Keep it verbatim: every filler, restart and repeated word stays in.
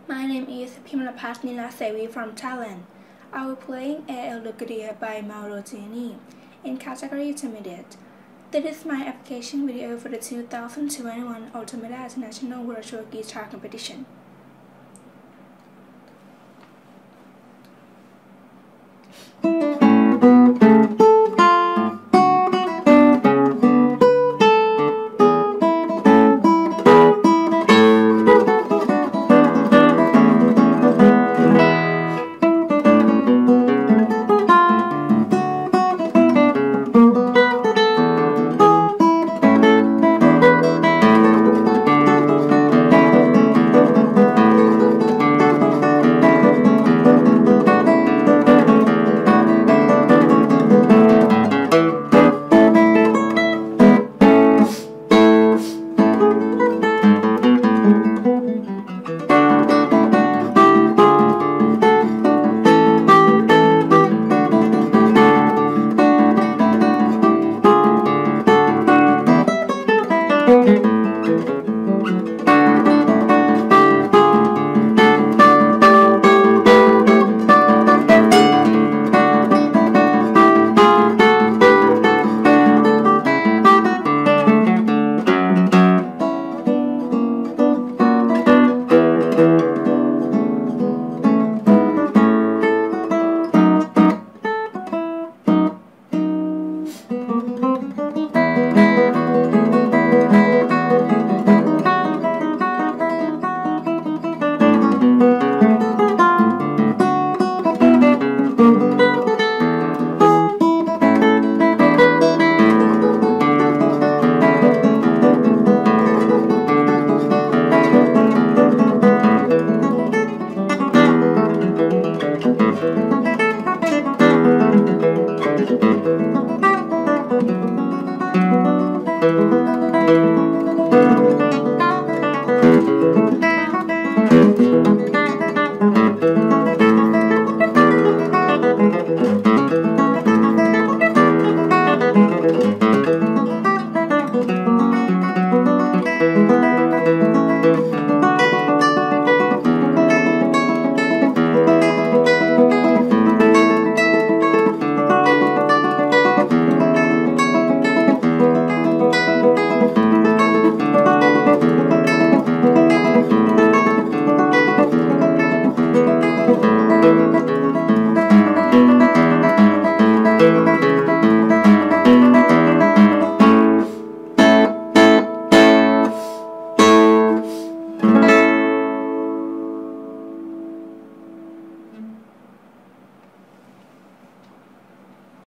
My name is Pimlapat Nilasewi from Thailand. I will play Allegeria by Mauro in category Intermediate. This is my application video for the two thousand twenty-one Altamira International Virtual Guitar Competition.